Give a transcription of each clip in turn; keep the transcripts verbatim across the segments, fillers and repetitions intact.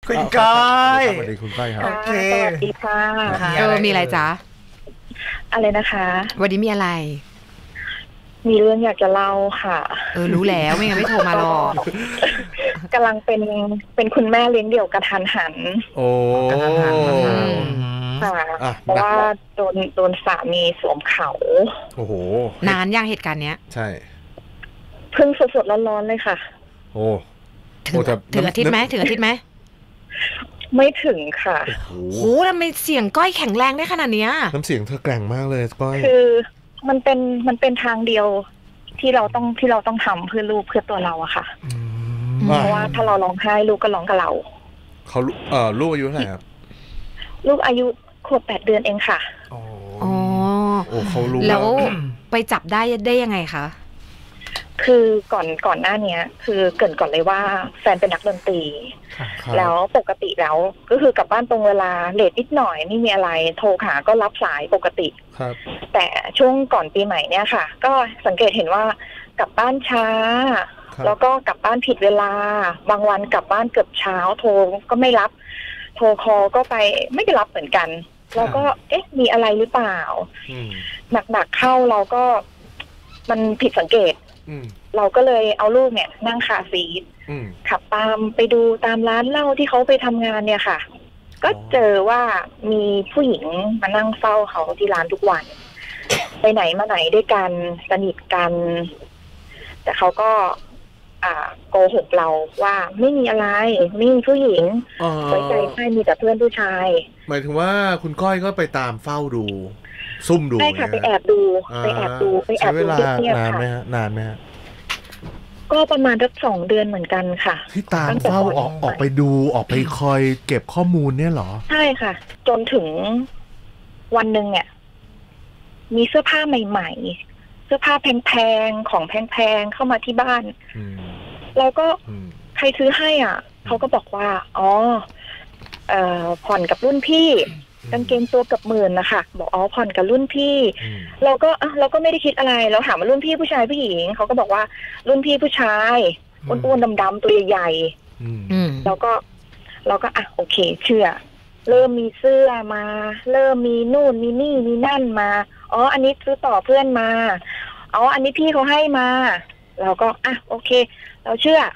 คุณก้อยสวัสดีคุณก้อยครับโอเคสวัสดีค่ะเออมีอะไรจ๊ะอะไรนะคะวันนี้มีอะไรมีเรื่องอยากจะเล่าค่ะเออรู้แล้วไม่งั้นไม่โทรมาหรอกกำลังเป็นเป็นคุณแม่เลี้ยงเดี่ยวกระทันหันโอ้กระทันหันค่ะเพราะว่าโดนโดนสามีสวมเขาโอ้โหนานยังเหตุการณ์เนี้ยใช่เพิ่งสดๆร้อนๆเลยค่ะโอ้ถึงถึงอาทิตย์ไหมถึงอาทิตย์ไหมไม่ถึงค่ะโอ้โหทำไมเสียงก้อยแข็งแรงได้ขนาดเนี้ยน้ำเสียงเธอแกร่งมากเลยก้อยคือมันเป็นมันเป็นทางเดียวที่เราต้องที่เราต้องทำเพื่อลูกเพื่อตัวเราอะค่ะเพราะว่าถ้าเราร้องไห้ลูกก็ร้องกับเราเขาเอ่อลูกอายุเท่าไหร่ครับลูกอายุขวบแปดเดือนเองค่ะอ๋อโอ้เขารู้แล้วไปจับได้ได้ยังไงคะคือก่อนก่อนหน้านี้คือเกริ่นก่อนเลยว่าแฟนเป็นนักดนตรีแล้วปกติแล้วก็คือกลับบ้านตรงเวลาเลทนิดหน่อยไม่มีอะไรโทรหาก็รับสายปกติครับแต่ช่วงก่อนปีใหม่เนี่ยค่ะก็สังเกตเห็นว่ากลับบ้านช้าแล้วก็กลับบ้านผิดเวลาบางวันกลับบ้านเกือบเช้าโทรก็ไม่รับโทรคอก็ไปไม่ได้รับเหมือนกันแล้วก็เอ๊ะมีอะไรหรือเปล่าหนักๆเข้าเราก็มันผิดสังเกตเราก็เลยเอาลูกเนี่ยนั่งคาซีทขับตามไปดูตามร้านเหล้าที่เขาไปทำงานเนี่ยค่ะก็เจอว่ามีผู้หญิงมานั่งเฝ้าเขาที่ร้านทุกวันไปไหนมาไหนด้วยกันสนิทกันแต่เขาก็อ่าโกหกเราว่าไม่มีอะไรไม่มีผู้หญิงไว้ใจไม่มีแต่เพื่อนผู้ชายหมายถึงว่าคุณก้อยก็ไปตามเฝ้าดูซุ่มดูใช่ค่ะไปแอบดูไปแอบดูไปแอบดูใช้เวลานานไหมฮะนานไหมฮะก็ประมาณสักสองเดือนเหมือนกันค่ะที่ตามเฝ้าออกออกไปดูออกไปคอยเก็บข้อมูลเนี่ยหรอใช่ค่ะจนถึงวันหนึ่งเนี่ยมีเสื้อผ้าใหม่ๆเสื้อผ้าแพงๆของแพงๆเข้ามาที่บ้านแล้วก็ใครซื้อให้อ่ะเขาก็บอกว่าอ๋อเอ่อผ่อนกับรุ่นพี่กางเกงตัวกับหมื่นนะคะบอกอ๋อผ่อนกับรุ่นพี่เราก็อ่ะเราก็ไม่ได้คิดอะไรเราถามว่ารุ่นพี่ผู้ชายผู้หญิงเขาก็บอกว่ารุ่นพี่ผู้ชายอ้วนๆดำๆตัวใหญ่ๆเราก็เราก็อ่ะโอเคเชื่อเริ่มมีเสื้อมาเริ่มมีนู่นมีนี่มีนั่นมาอ๋ออันนี้ซื้อต่อเพื่อนมาอ๋ออันนี้พี่เขาให้มาเราก็อ่ะโอเคเราเชื่อ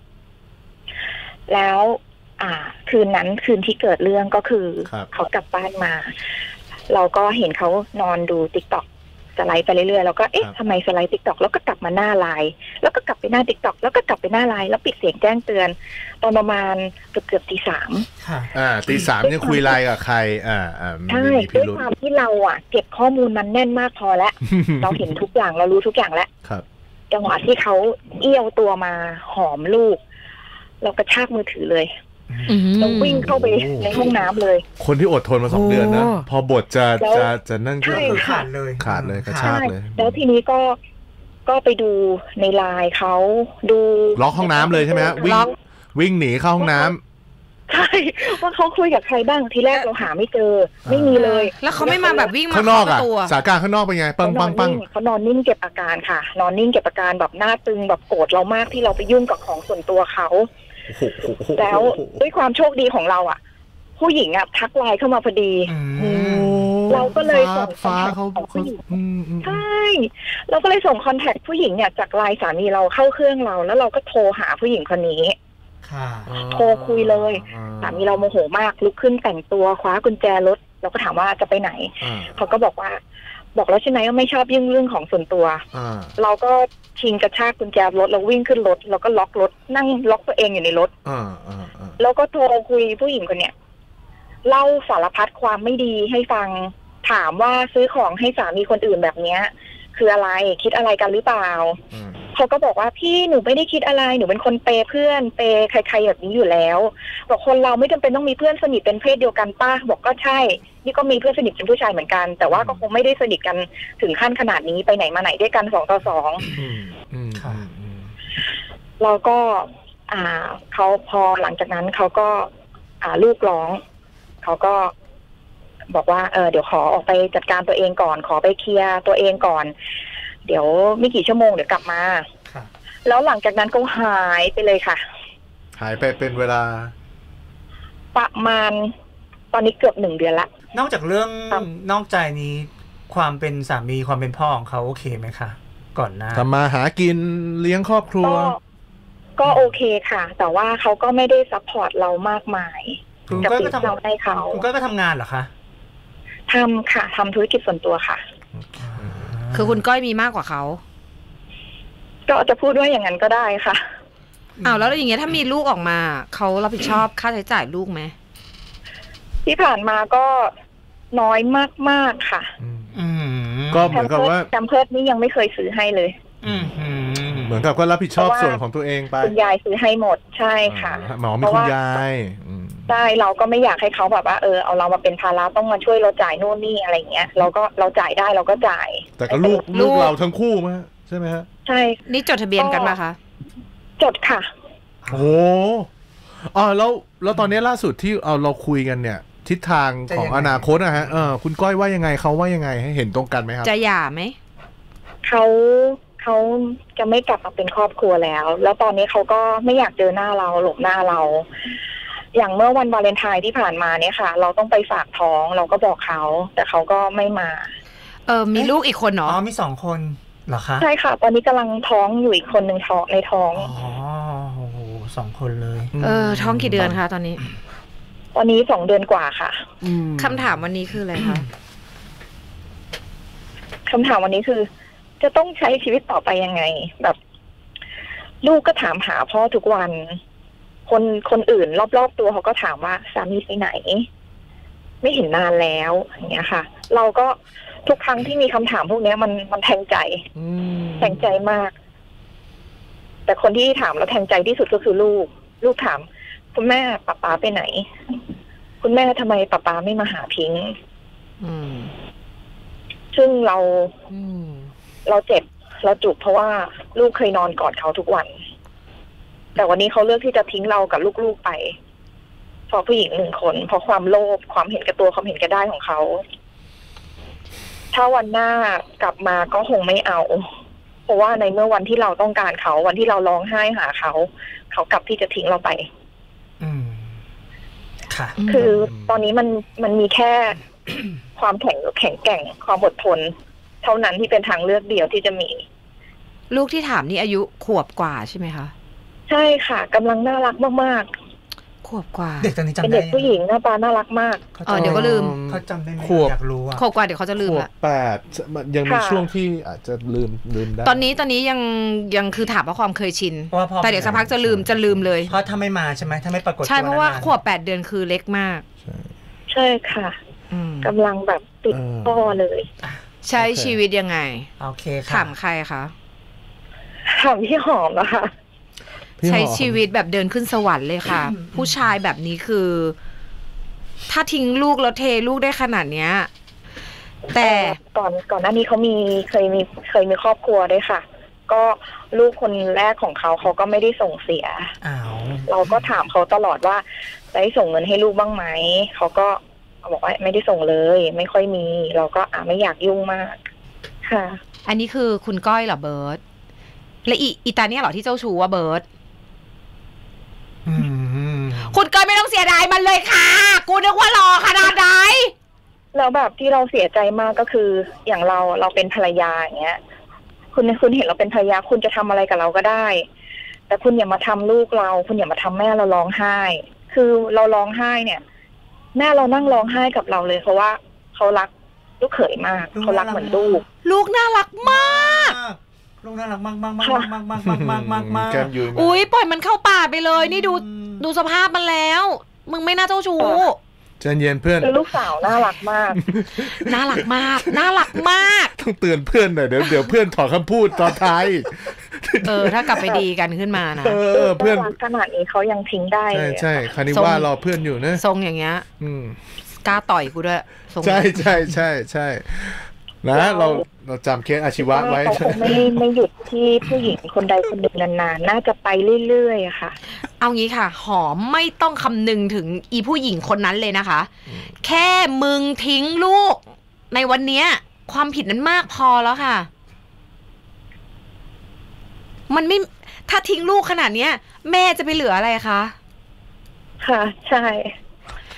แล้วอ่าคืนนั้นคืนที่เกิดเรื่องก็คือเขากลับบ้านมาเราก็เห็นเขานอนดู TikTok สไลด์ไปเรื่อยๆแล้วก็เอ๊ะทำไมสไลด์ TikTok แล้วก็กลับมาหน้าไลน์แล้วก็กลับไปหน้า TikTok แล้วก็กลับไปหน้าไลน์แล้วปิดเสียงแจ้งเตือนตอนประมาณเกือบเกือบตีสามอ่าตีสามยังคุยไลน์กับใครอ่าอ่าใช่ด้วยความที่เราอ่ะเก็บข้อมูลมันแน่นมากพอแล้วเราเห็นทุกอย่างเรารู้ทุกอย่างแล้วจังหวะที่เขาเอี้ยวตัวมาหอมลูกเรากระชากมือถือเลยเราวิ่งเข้าไปในห้องน้ำเลยคนที่อดทนมาสองเดือนนะพอบทจะจะจะนั่นก็คือขาดเลยขาดเลยกระชากเลยแล้วทีนี้ก็ก็ไปดูในไลน์เขาดูล็อกห้องน้ำเลยใช่ไหมฮะวิ่งวิ่งหนีเข้าห้องน้ำใช่ว่าเขาคุยกับใครบ้างทีแรกเราหาไม่เจอไม่มีเลยแล้วเขาไม่มาแบบวิ่งมาข้างนอกอะสถานการณ์ข้างนอกเป็นไงปังปังปังเขานอนนิ่งเก็บอาการค่ะนอนนิ่งเก็บอาการแบบหน้าตึงแบบโกรธเรามากที่เราไปยุ่งกับของส่วนตัวเขาแล้วด้วยความโชคดีของเราอ่ะผู้หญิงอ่ะทักไลน์เข้ามาพอดีเราก็เลยส่งคอนแทคของผู้หญิงใช่เราก็เลยส่งคอนแทคผู้หญิงเนี่ยจากไลน์สามีเราเข้าเครื่องเราแล้วเราก็โทรหาผู้หญิงคนนี้โทรคุยเลยสามีเราโมโหมากลุกขึ้นแต่งตัวคว้ากุญแจรถเราก็ถามว่าจะไปไหนเขาก็บอกว่าบอกแล้วใช่ไหมว่าไม่ชอบยุ่งเรื่องของส่วนตัวเราก็ชิงกระชากกุญแจรถแล้ววิ่งขึ้นรถแล้วก็ล็อกรถนั่งล็อกตัวเองอยู่ในรถแล้วก็โทรคุยผู้หญิงคนเนี้ยเล่าสารพัดความไม่ดีให้ฟังถามว่าซื้อของให้สามีคนอื่นแบบเนี้ยคืออะไรคิดอะไรกันหรือเปล่าเขาก็บอกว่าพี่หนูไม่ได้คิดอะไรหนูเป็นคนเปย์เพื่อนเปย์ใครๆแบบนี้อยู่แล้วบอกคนเราไม่จำเป็นต้องมีเพื่อนสนิทเป็นเพศเดียวกันป้าบอกก็ใช่นี่ก็มีเพื่อนสนิทเป็นผู้ชายเหมือนกันแต่ว่าก็คงไม่ได้สนิทกันถึงขั้นขนาดนี้ไปไหนมาไหนด้วยกันสองต่อสองเราก็อ่าเขาพอหลังจากนั้นเขาก็อ่าลูกร้องเขาก็บอกว่าเออเดี๋ยวขอออกไปจัดการตัวเองก่อนขอไปเคลียร์ตัวเองก่อนเดี๋ยวไม่กี่ชั่วโมงเดี๋ยวกลับมาแล้วหลังจากนั้นก็หายไปเลยค่ะหายไปเป็นเวลาประมาณตอนนี้เกือบหนึ่งเดือนละนอกจากเรื่องนอกใจนี้ความเป็นสามีความเป็นพ่อของเขาโอเคไหมคะก่อนหน้าทำมาหากินเลี้ยงครอบครัวก็โอเคค่ะแต่ว่าเขาก็ไม่ได้ซัพพอร์ตเรามากมายคุณก้อยก็ทำให้เขาคุณก้อยก็ทำงานเหรอคะทำค่ะทำธุรกิจส่วนตัวค่ะคือคุณก้อยมีมากกว่าเขาก็จะพูดว่าอย่างนั้นก็ได้ค่ะอ้าวแล้วอย่างเงี้ยถ้ามีลูกออกมาเขารับผิดชอบค่าใช้จ่ายลูกไหมที่ผ่านมาก็น้อยมากๆค่ะก็เหมือนกับว่าแคมเพิร์สนี่ยังไม่เคยซื้อให้เลยเหมือนกับก็รับผิดชอบส่วนของตัวเองไปคุณยายซื้อให้หมดใช่ค่ะหมอมีคุณยายใช่เราก็ไม่อยากให้เขาแบบว่าเออเอาเรามาเป็นภาระต้องมาช่วยเราจ่ายโน่นนี่อะไรเงี้ยเราก็เราจ่ายได้เราก็จ่ายแต่ก็ลูกลูกเราทั้งคู่มั้ยใช่ไหมฮะใช่นี่จดทะเบียนกันป่ะคะจดค่ะโอ้อ๋อแล้วแล้วตอนนี้ล่าสุดที่เอาเราคุยกันเนี่ยทิศทางของอนาคตนะฮะเออคุณก้อยว่ายังไงเขาว่ายังไงให้เห็นตรงกันไหมครับจะหย่าไหมเขาเขาจะไม่กลับมาเป็นครอบครัวแล้วแล้วตอนนี้เขาก็ไม่อยากเจอหน้าเราหลบหน้าเราอย่างเมื่อวันวาเลนไทน์ที่ผ่านมาเนี่ยค่ะเราต้องไปฝากท้องเราก็บอกเขาแต่เขาก็ไม่มาเออมีลูกอีกคนเนาะอ๋อมีสองคนเหรอคะใช่ค่ะตอนนี้กำลังท้องอยู่อีกคนหนึ่งท้องในท้องอ๋อโอ้โหสองคนเลยเออท้องกี่เดือนคะตอนนี้ตอนนี้สองเดือนกว่าค่ะคำถามวันนี้คืออะไรคะคำถามวันนี้คือจะต้องใช้ชีวิตต่อไปยังไงแบบลูกก็ถามหาพ่อทุกวันคนคนอื่นรอบๆตัวเขาก็ถามว่าสามีไปไหนไม่เห็นนานแล้วอย่างเงี้ยค่ะเราก็ทุกครั้งที่มีคำถามพวกนี้มันมันแทงใจแทงใจมากแต่คนที่ถามแล้วแทงใจที่สุดก็คือลูกลูกถามคุณแม่ป๊าป๊าไปไหนคุณแม่ทำไมป๊าป๊าไม่มาหาพิงค์ซึ่งเราเราเจ็บเราจุกเพราะว่าลูกเคยนอนกอดเขาทุกวันแต่วันนี้เขาเลือกที่จะทิ้งเรากับลูกๆไปเพราะผู้หญิงหนึ่งคนเพราะความโลภความเห็นแก่ตัวความเห็นแก่ได้ของเขาถ้าวันหน้ากลับมาก็คงไม่เอาเพราะว่าในเมื่อวันที่เราต้องการเขาวันที่เราร้องไห้หาเขาเขากลับที่จะทิ้งเราไปอืมค่ะคือตอนนี้มันมันมีแค่ ความแข็งแข็งแกร่งความอดทนเท่านั้นที่เป็นทางเลือกเดียวที่จะมีลูกที่ถามนี่อายุขวบกว่าใช่ไหมคะใช่ค่ะกำลังน่ารักมากๆขวบกว่าเด็กตอนนี้จำได้เป็นเด็กผู้หญิงหน้าตาน่ารักมากอ๋อเดี๋ยวก็ลืมเขาจำได้ไหมอยากรู้อะขวบกว่าเดี๋ยวเขาจะลืมละแปดยังมีช่วงที่อาจจะลืมลืมได้ตอนนี้ตอนนี้ยังยังคือถามว่าความเคยชินแต่เดี๋ยวสักพักจะลืมจะลืมเลยเพราะถ้าไม่มาใช่ไหมถ้าไม่ปรากฏตัวใช่เพราะว่าขวบแปดเดือนคือเล็กมากใช่ค่ะกำลังแบบติดพ่อเลยใช้ชีวิตยังไงโอเคค่ะถามใครคะถามพี่หอมอะค่ะใช้ชีวิตแบบเดินขึ้นสวรรค์เลยค่ะ ผู้ชายแบบนี้คือ ถ้าทิ้งลูกแล้วเทลูกได้ขนาดเนี้ยแต่ก่อนก่อนหน้านี้เขามีเคยมีเคยมีครอบครัวด้วยค่ะก็ลูกคนแรกของเขาเขาก็ไม่ได้ส่งเสียเราก็ถามเขาตลอดว่าได้ส่งเงินให้ลูกบ้างไหมเขาก็บอกว่าไม่ได้ส่งเลยไม่ค่อยมีเราก็อ่าไม่อยากยุ่งมากค่ะอันนี้คือคุณก้อยเหรอเบิร์ตและอีอีตาเนี่ยเหรอที่เจ้าชู้ว่าเบิร์ตคุณก้อยไม่ต้องเสียดายมันเลยค่ะกูนึกว่ารอขนาดไหนแล้วแบบที่เราเสียใจมากก็คืออย่างเราเราเป็นภรรยาอย่างเงี้ยคุณคุณเห็นเราเป็นภรรยาคุณจะทำอะไรกับเราก็ได้แต่คุณอย่ามาทำลูกเราคุณอย่ามาทำแม่เราร้องไห้คือเราร้องไห้เนี่ยแม่เรานั่งร้องไห้กับเราเลยเพราะว่าเขารักลูกเขยมากเขารักเหมือนลูกลูกน่ารักมากลูกน่ารักมากมากมากมากมากมากมากมากมากอุ้ยปล่อยมันเข้าป่าไปเลยนี่ดูดูสภาพมันแล้วมึงไม่น่าเจ้าชู้ใจเย็นเพื่อนลูกสาวน่ารักมากน่ารักมากน่ารักมากต้องเตือนเพื่อนหน่อยเดี๋ยวเดี๋ยวเพื่อนถอดคำพูดตอนท้ายเออถ้ากลับไปดีกันขึ้นมานะเออเพื่อนขนาดนี้เขายังทิ้งได้ใช่ใช่คานิว่ารอเพื่อนอยู่นะทรงอย่างเงี้ยกล้าต่อยกูด้วยใช่ใช่ใช่ใช่นะเราเราจำเคสอาชีวะไว้เขาไม่ไม่หยุดที่ผู้หญิงคนใดคนหนึ่งนานๆน่าจะไปเรื่อยๆค่ะเอางี้ค่ะหอมไม่ต้องคำนึงถึงอีผู้หญิงคนนั้นเลยนะคะแค่มึงทิ้งลูกในวันนี้ความผิดนั้นมากพอแล้วค่ะมันไม่ถ้าทิ้งลูกขนาดเนี้ยแม่จะไปเหลืออะไรคะค่ะใช่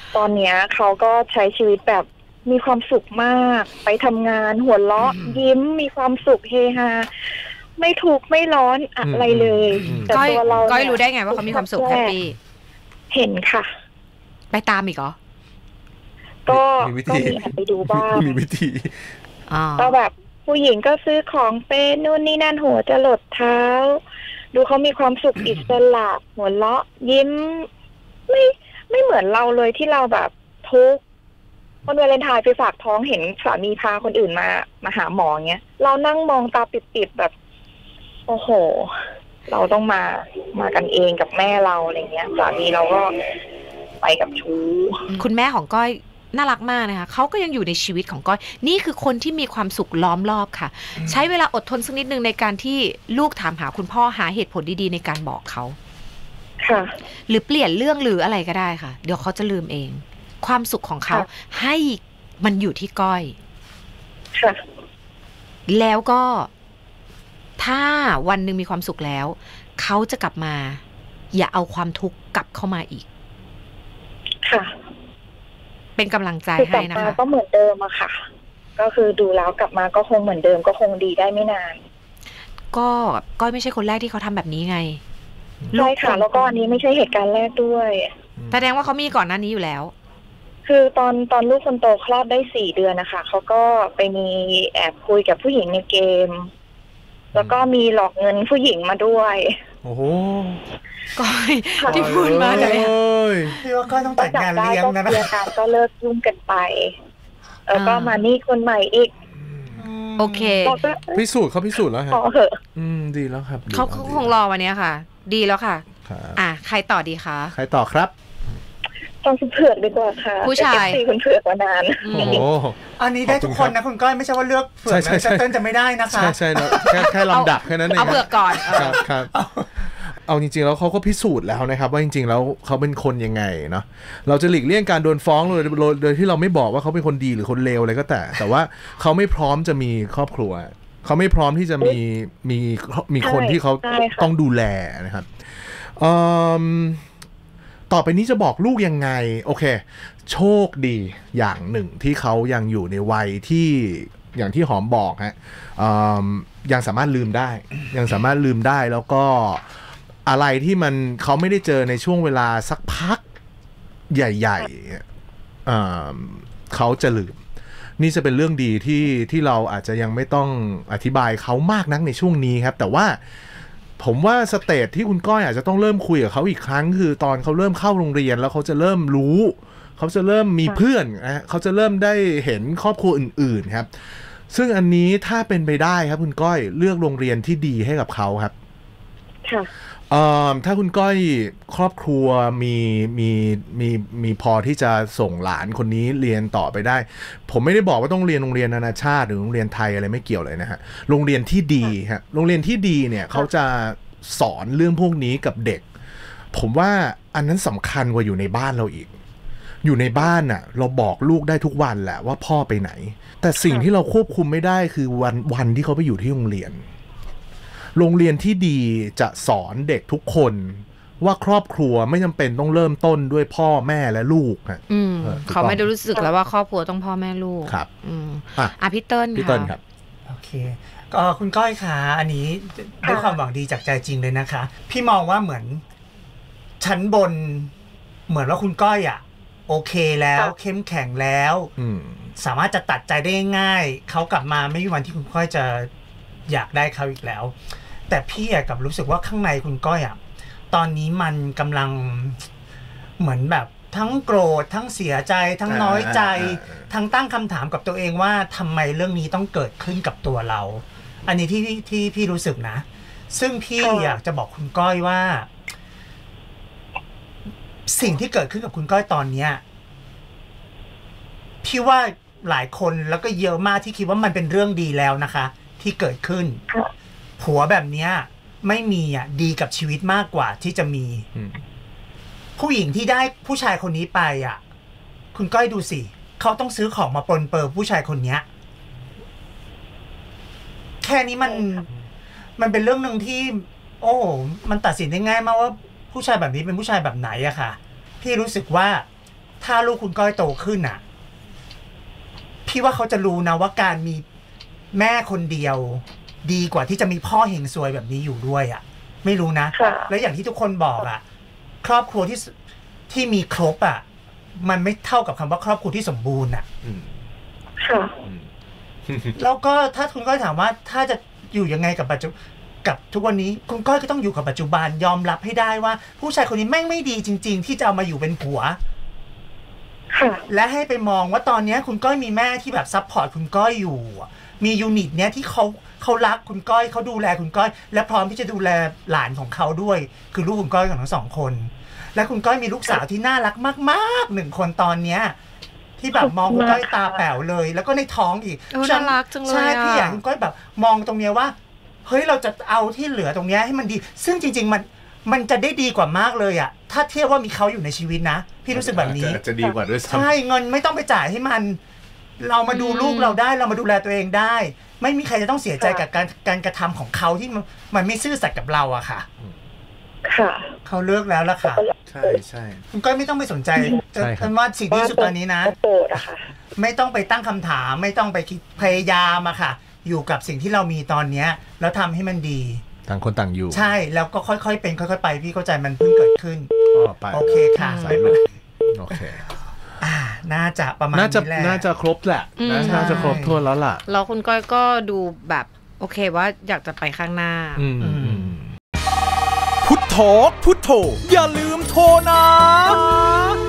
ตอนเนี้ยเขาก็ใช้ชีวิตแบบมีความสุขมากไปทำงานหัวเราะยิ้มมีความสุขเฮฮาไม่ทุกข์ไม่ร้อนอะไรเลยแต่ก้อยตัวเราก้อยรู้ได้ไงว่าเขามีความสุขแฮปปี้เห็นค่ะไปตามอีกเหรอก็มีวิก็ธีมีแอบไปดูบ้างมีวิธีอ๋อก็แบบผู้หญิงก็ซื้อของเป็นนู่นนี่นั่นหัวจะหลดเท้า ดูเขามีความสุขอิสระหัวเราะยิ้มไม่ไม่เหมือนเราเลยที่เราแบบทุกข์วันวาเลนไทน์ไปฝากท้องเห็นสามีพาคนอื่นมามาหาหมอเงี้ยเรานั่งมองตาปิดๆแบบ โอ้โห เราต้องมามากันเองกับแม่เราอะไรเงี้ยสามีเราก็ไปกับชู้คุณแม่ของก้อยน่ารักมากนะคะเขาก็ยังอยู่ในชีวิตของก้อยนี่คือคนที่มีความสุขล้อมรอบค่ะ ใช้เวลาอดทนสักนิดนึงในการที่ลูกถามหาคุณพ่อหาเหตุผลดีๆในการบอกเขาค่ะหรือเปลี่ยนเรื่องหรืออะไรก็ได้ค่ะเดี๋ยวเขาจะลืมเอง ความสุขของเขาค่ะให้มันอยู่ที่ก้อยค่ะแล้วก็ถ้าวันหนึ่งมีความสุขแล้วเขาจะกลับมา อย่าเอาความทุกข์กลับเข้ามาอีกค่ะเป็นกำลังใจคือกลัให้บนะมาคะก็เหมือนเดิมอะค่ะ ก็คือดูแล้วกลับมาก็คงเหมือนเดิมก็คงดีได้ไม่นานก็ก้อยไม่ใช่คนแรกที่เขาทำแบบนี้ไงใช่ค่ะ แล้วก็อันนี้ไม่ใช่เหตุการณ์แรกด้วยแสดงว่าเขามีก่อนหน้านี้อยู่แล้วคือตอนตอนลูกคนโตคลอดได้สี่เดือนนะคะเขาก็ไปมีแอบคุยกับผู้หญิงในเกม แล้วก็มีหลอกเงินผู้หญิงมาด้วยโอ้โหก้อยที่พูดมาเนี่ยเอ้ยพี่ว่าก็ต้องแต่งงานเลี้ยงนะก็จับได้ก็เคลียร์กันก็เลิกยุ่งกันไปแล้วก็มานี่คนใหม่อีกโอเคเราก็พิสูจน์เขาพิสูจน์แล้วฮะพอเหอะอืมดีแล้วครับดีเขาแล้วคงรอวันนี้ค่ะ ดีแล้วค่ะครับอ่ะใครต่อดีคะใครต่อครับต้องคุณเผือกดีกว่าค่ะผู้ชายเอฟซีคุณเผือกมานานอืโอ้มโหอันนี้ได้ทุกคนนะคุณก้อยไม่ใช่ว่าเลือกเผื่อใช่ใช่ใช่จะเต้นจะไม่ได้นะคะใช่ใช่แล้วแค่แค่ลำดับแค่นั้นเองเอาเผือกก่อนเอคอรับครับ เอาจริงๆแล้วเขาก็พิสูจน์แล้วนะครับว่าจริงๆแล้วเขาเป็นคนยังไงเนาะเราจะหลีกเลี่ยงการโดนฟ้องโดยโดยโดยที่เราไม่บอกว่าเขาเป็นคนดีหรือคนเลวอะไรก็แต่ แต่ว่าเขาไม่พร้อมจะมีครอบครัวเขาไม่พร้อมที่จะมีมีมีคนที่เขาต้องดูแลนะครับเอิ่มต่อไปนี้จะบอกลูกยังไงโอเคโชคดีอย่างหนึ่งที่เขายังอยู่ในวัยที่อย่างที่หอมบอกฮะเอิ่มยังสามารถลืมได้ ยังสามารถลืมได้แล้วก็อะไรที่มันเขาไม่ได้เจอในช่วงเวลาสักพักใหญ่ๆเอิ่มเขาจะลืมนี่จะเป็นเรื่องดีที่ที่เราอาจจะยังไม่ต้องอธิบายเขามากนักในช่วงนี้ครับแต่ว่าผมว่าสเตจที่คุณก้อยอาจจะต้องเริ่มคุยกับเขาอีกครั้งคือตอนเขาเริ่มเข้าโรงเรียนแล้วเขาจะเริ่มรู้เขาจะเริ่มมีเพื่อนนะเขาจะเริ่มได้เห็นครอบครัวอื่นๆครับซึ่งอันนี้ถ้าเป็นไปได้ครับคุณก้อยเลือกโรงเรียนที่ดีให้กับเขาครับค่ะเอ่อถ้าคุณก้อยครอบครัวมีมีมีมีพอที่จะส่งหลานคนนี้เรียนต่อไปได้ผมไม่ได้บอกว่าต้องเรียนโรงเรียนนานาชาติหรือโรงเรียนไทยอะไรไม่เกี่ยวเลยนะฮะโรงเรียนที่ดีฮะโรงเรียนที่ดีเนี่ยเขาจะสอนเรื่องพวกนี้กับเด็กผมว่าอันนั้นสำคัญกว่าอยู่ในบ้านเราอีกอยู่ในบ้านน่ะเราบอกลูกได้ทุกวันแหละว่าพ่อไปไหนแต่สิ่งที่เราควบคุมไม่ได้คือวันวันที่เขาไปอยู่ที่โรงเรียนโรงเรียนที่ดีจะสอนเด็กทุกคนว่าครอบครัวไม่จำเป็นต้องเริ่มต้นด้วยพ่อแม่และลูกฮะอืมเออถูกต้องเขาไม่ได้รู้สึกแล้วว่าครอบครัวต้องพ่อแม่ลูกครับอืมอ่ะอ่ะพี่เติ้ลพี่เติ้ลครับโอเคก็คุณก้อยคะอันนี้ด้วยความหวังดีจากใจจริงเลยนะคะ พี่มองว่าเหมือนชั้นบนเหมือนว่าคุณก้อยอ่ะโอเคแล้วเข้มแข็งแล้วอืมสามารถจะตัดใจได้ง่ายเขากลับมาไม่มีวันที่คุณก้อยจะอยากได้เขาอีกแล้วแต่พี่อะกับรู้สึกว่าข้างในคุณก้อยอ่ะตอนนี้มันกำลังเหมือนแบบทั้งโกรธทั้งเสียใจทั้งน้อยใจทั้งตั้งคำถามกับตัวเองว่าทำไมเรื่องนี้ต้องเกิดขึ้นกับตัวเราอันนี้ที่ที่พี่รู้สึกนะซึ่งพี่อยากจะบอกคุณก้อยว่าสิ่งที่เกิดขึ้นกับคุณก้อยตอนเนี้ยพี่ว่าหลายคนแล้วก็เยอะมากที่คิดว่ามันเป็นเรื่องดีแล้วนะคะที่เกิดขึ้นผัวแบบเนี้ยไม่มีอ่ะดีกับชีวิตมากกว่าที่จะมีผู้หญิงที่ได้ผู้ชายคนนี้ไปอ่ะคุณก้อยดูสิเขาต้องซื้อของมาปนเปื้อนผู้ชายคนเนี้ยแค่นี้มันมันเป็นเรื่องนึงที่โอ้มันตัดสินได้ง่ายมากว่าผู้ชายแบบนี้เป็นผู้ชายแบบไหนอะค่ะพี่รู้สึกว่าถ้าลูกคุณก้อยโตขึ้นอ่ะพี่ว่าเขาจะรู้นะว่าการมีแม่คนเดียวดีกว่าที่จะมีพ่อเฮงซวยแบบนี้อยู่ด้วยอ่ะไม่รู้นะแล้วอย่างที่ทุกคนบอกอ่ะครอบครัวที่ที่มีครบอ่ะมันไม่เท่ากับคำว่าครอบครัวที่สมบูรณ์อ่ะค่ะแล้วก็ถ้าคุณก้อยถามว่าถ้าจะอยู่ยังไงกับปัจจุกับทุกวันนี้คุณก้อยก็ต้องอยู่กับปัจจุบันยอมรับให้ได้ว่าผู้ชายคนนี้แม่งไม่ดีจริงๆที่จะเอามาอยู่เป็นผัวและให้ไปมองว่าตอนนี้คุณก้อยมีแม่ที่แบบซัพพอร์ตคุณก้อยอยู่มียูนิตเนี้ยที่เขาเขารักคุณก้อยเขาดูแลคุณก้อยและพร้อมที่จะดูแลหลานของเขาด้วยคือลูกคุณก้อยของทั้งสองคนและคุณก้อยมีลูกสาวที่น่ารักมากๆหนึ่งคนตอนเนี้ยที่แบบมองคุณก้อยตาแป๋วเลยแล้วก็ในท้องอีกน่ารักจังเลยใช่พี่อยากคุณก้อยแบบมองตรงเนี้ยว่าเฮ้ยเราจะเอาที่เหลือตรงเนี้ยให้มันดีซึ่งจริงๆมันมันจะได้ดีกว่ามากเลยอ่ะถ้าเทียบว่ามีเขาอยู่ในชีวิตนะพี่รู้สึกแบบนี้จะดีกว่าด้วยซ้ำใช่เงินไม่ต้องไปจ่ายให้มันเรามาดูลูกเราได้เรามาดูแลตัวเองได้ไม่มีใครจะต้องเสียใจกับการการกระทำของเขาที่มันไม่ซื่อสัตย์กับเราอะค่ะค่ะเขาเลิกแล้วล่ะค่ะใช่ใช่คุณก้อยไม่ต้องไปสนใจฉันว่าสิ่งที่สุดตอนนี้นะไม่ต้องไปตั้งคำถามไม่ต้องไปคิดพยายามอะค่ะอยู่กับสิ่งที่เรามีตอนเนี้ยแล้วทำให้มันดีต่างคนต่างอยู่ใช่แล้วก็ค่อยๆเป็นค่อยๆไปพี่เข้าใจมันเพิ่งเกิดขึ้นโอเคค่ะโอเคอ่าน่าจะประมาณนี้แหละน่าจะครบแหละน่าจะครบถ้วนแล้วล่ะแล้วคุณก้อยก็ดูแบบโอเคว่าอยากจะไปข้างหน้าพุทโธพุทโธอย่าลืมโทรนะ